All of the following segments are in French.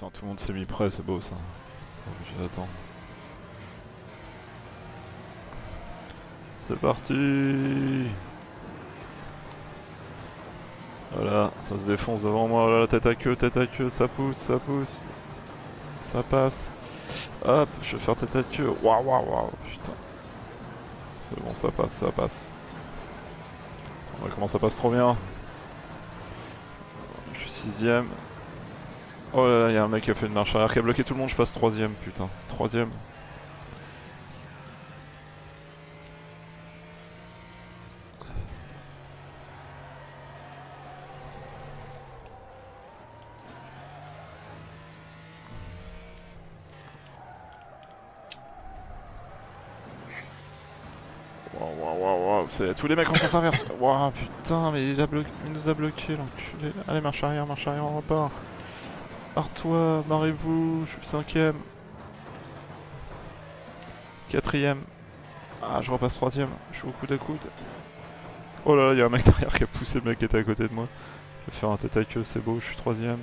Putain, tout le monde s'est mis prêt, c'est beau ça. J'attends. C'est parti. Voilà, ça se défonce devant moi, voilà, tête à queue, ça pousse, ça pousse. Ça passe. Hop, je vais faire tête à queue. Waouh, waouh, waouh, putain. C'est bon, ça passe, ça passe. On va comment ça passe trop bien. Je suis 6ème. Oh là là, y'a un mec qui a fait une marche arrière qui a bloqué tout le monde, je passe 3ème, putain. 3ème. Waouh, waouh, waouh, waouh, c'est tous les mecs en sens inverse. Waouh, putain, mais il nous a bloqué l'enculé. Allez, marche arrière, on repart. Barre-toi, barrez-vous, je suis 5ème. 4ème. Ah, je repasse 3ème, je suis au coude à coude. Oh là là, y'a un mec derrière qui a poussé le mec qui était à côté de moi. Je vais faire un tête à queue, c'est beau, je suis 3ème.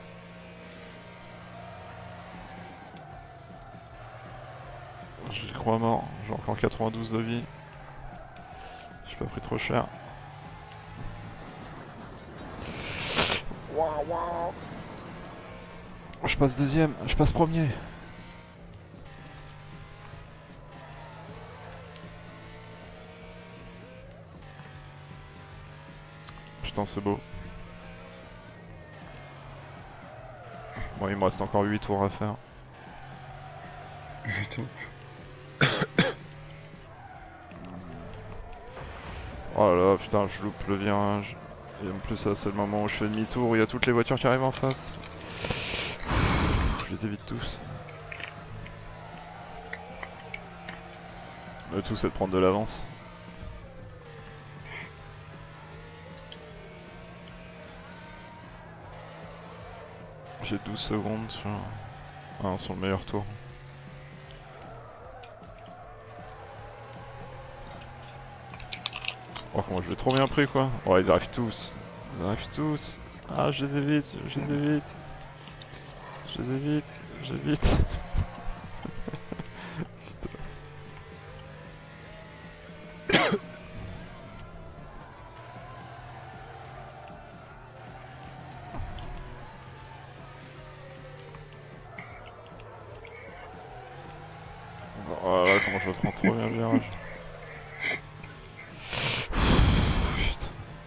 J'y crois mort, j'ai encore 92 de vie. J'ai pas pris trop cher. Waouh, waouh. Je passe 2ème, je passe 1er. Putain, c'est beau. Bon, il me reste encore 8 tours à faire. Putain. Oh là là, putain, je loupe le virage. Et en plus, ça, c'est le moment où je fais demi-tour, où il y a toutes les voitures qui arrivent en face. Je les évite tous. Le tout, c'est de prendre de l'avance. J'ai 12 secondes sur... Ah non, sur le meilleur tour. Oh, moi je l'ai trop bien pris quoi. Oh, ils arrivent tous. Ils arrivent tous. Ah, je les évite, je les évite. Je les évite, j'évite. Oh là là, comment je prends trop bien le virage. Putain.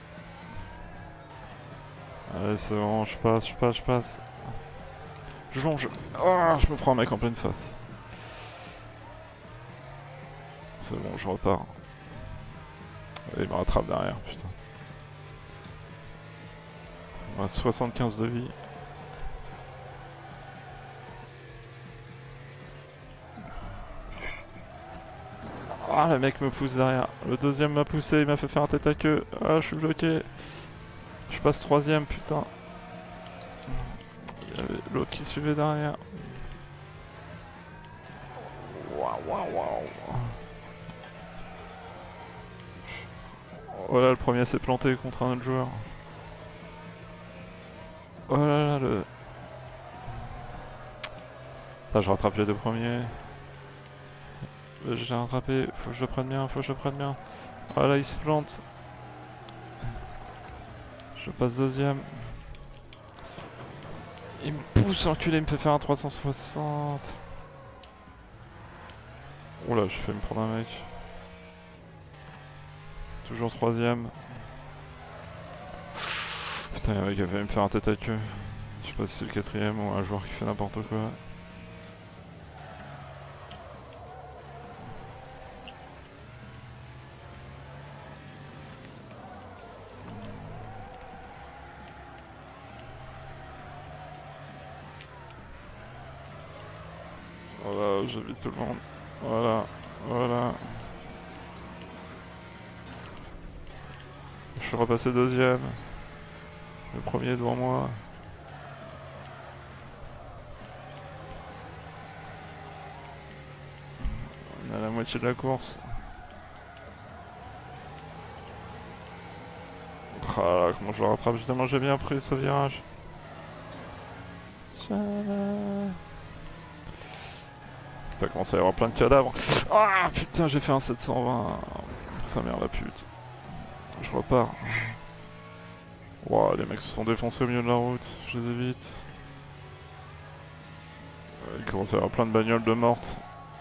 Allez, c'est bon, je passe. Je longe. Oh, je me prends un mec en pleine face. C'est bon, je repars. Et il me rattrape derrière, putain. On a 75 de vie. Ah, le mec me pousse derrière. Le deuxième m'a poussé, il m'a fait faire un tête à queue. Ah, je suis bloqué. Je passe 3ème, putain. Il y avait l'autre qui suivait derrière. Waouh, waouh, waouh. Oh là, le premier s'est planté contre un autre joueur. Oh là là, le... Putain, je rattrape les deux premiers. J'ai rattrapé, faut que je le prenne bien, Oh là, il se plante. Je passe deuxième. Il me pousse, l'enculé, il me fait faire un 360. Oh là, j'ai fait me prendre un mec. Toujours troisième. Putain, il y a un mec qui a failli me faire un tête à queue. Je sais pas si c'est le quatrième ou un joueur qui fait n'importe quoi. Voilà, j'évite tout le monde. Voilà, voilà. Je suis repassé deuxième. Le premier est devant moi. On est à la moitié de la course. Ah là, comment je le rattrape? Justement, j'ai bien pris ce virage. Putain, commence à y avoir plein de cadavres. Ah putain, j'ai fait un 720. Sa mère la pute. Je repars. Wow, les mecs se sont défoncés au milieu de la route. Je les évite. Il commence à y avoir plein de bagnoles de mortes.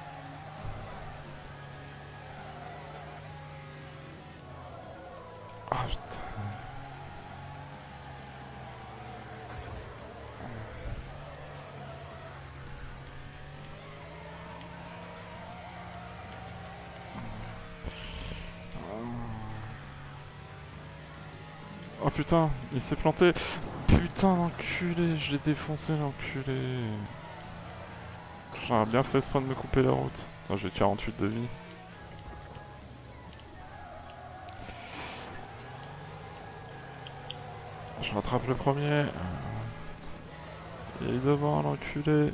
Ah putain. Oh putain, il s'est planté. Putain l'enculé, je l'ai défoncé l'enculé. J'aurais bien fait exprès de me couper la route. Putain, j'ai 48 de vie. Je rattrape le premier. Il est devant l'enculé.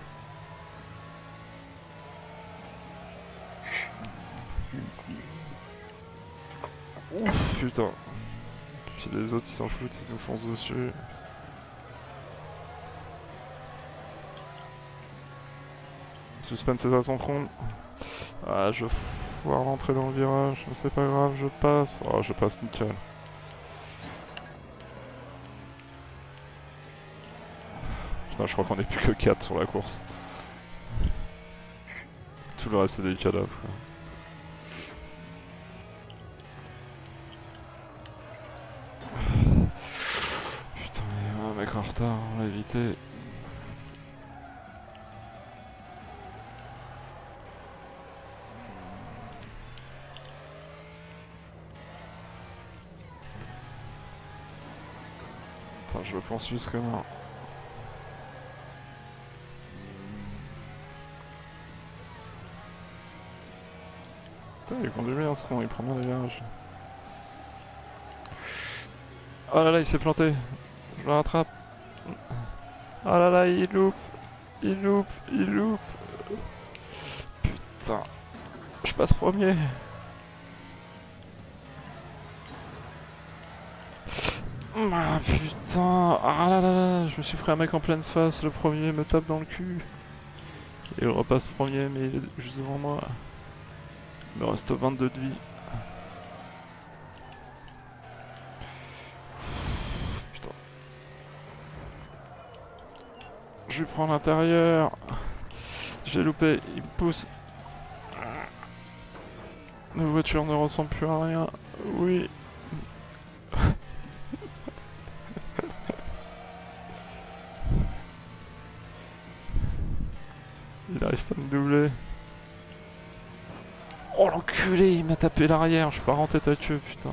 Ouf, putain. Puis les autres ils s'en foutent, ils nous foncent dessus. Suspense est à son front. Ah, je foire l'entrée dans le virage, mais c'est pas grave, je passe. Oh, je passe nickel. Putain, je crois qu'on est plus que 4 sur la course. Tout le reste c'est des cadavres. Quoi. Putain, mais un mec en retard, on l'a évité. Putain, je le pense juste comme un... Putain, il conduit bien ce con, il prend bien les virages. Oh là là, il s'est planté. Je le rattrape. Oh là là, il loupe. Il loupe, il loupe. Putain. Je passe premier. Ah putain. Ah là là là, je me suis pris un mec en pleine face. Le premier me tape dans le cul. Et il repasse premier, mais il est juste devant moi. Il me reste 22 de vie. Putain. Je lui prends l'intérieur. J'ai loupé, il me pousse. La voiture ne ressemble plus à rien. Oui. Il arrive pas à me doubler. Oh l'enculé, il m'a tapé l'arrière, je pars en tête à queue, putain.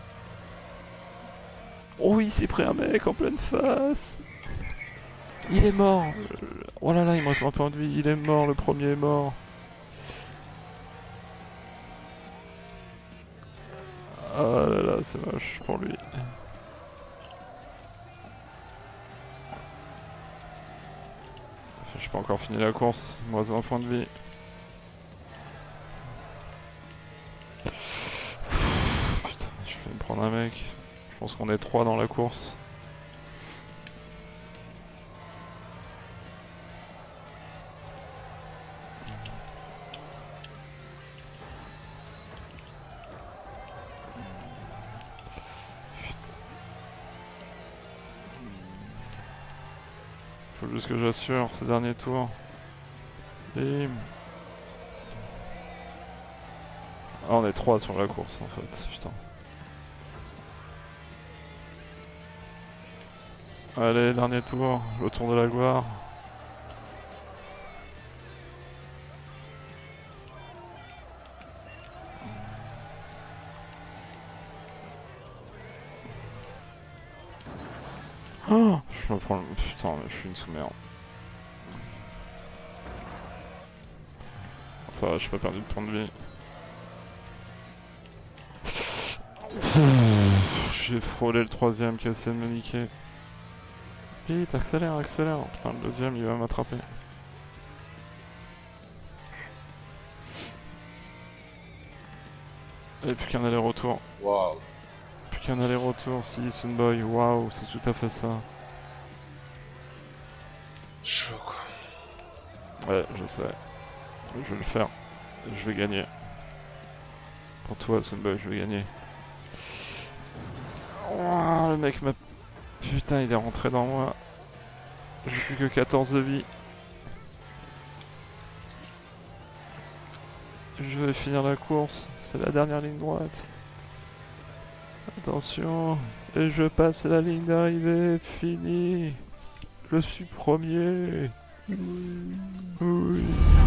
Oh, il s'est pris un mec en pleine face. Il est mort. Oh là là, il me reste un point de vie, il est mort, le premier est mort. Ah là là, c'est moche pour lui. J'ai pas encore fini la course, il me reste 20 points de vie. Putain, je vais me prendre un mec. Je pense qu'on est 3 dans la course. Faut juste que j'assure ces derniers tours. Bim. Ah, on est 3 sur la course en fait, putain. Allez, dernier tour, le tour de la gloire. Oh, je me prends le... Putain, mais je suis une sous-merde. Ça va, j'ai pas perdu de points de vie. J'ai frôlé le troisième qui a essayé de me niquer. Vite, accélère, accélère. Putain, le deuxième, il va m'attraper. Et plus qu'un aller-retour. Waouh. Plus qu'un aller-retour, si, Sunboy. Waouh, c'est tout à fait ça. Chaud quoi. Ouais, je sais. Je vais le faire. Je vais gagner. Pour toi, Sunboy, je vais gagner. Oh, le mec m'a... Putain, il est rentré dans moi. J'ai plus que 14 de vie. Je vais finir la course. C'est la dernière ligne droite. Attention. Et je passe la ligne d'arrivée. Fini. Je suis premier. Oui.